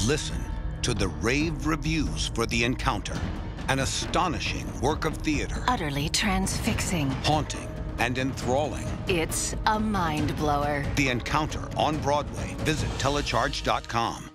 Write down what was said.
Listen to the rave reviews for The Encounter, an astonishing work of theater. Utterly transfixing. Haunting and enthralling. It's a mind blower. The Encounter on Broadway. Visit telecharge.com.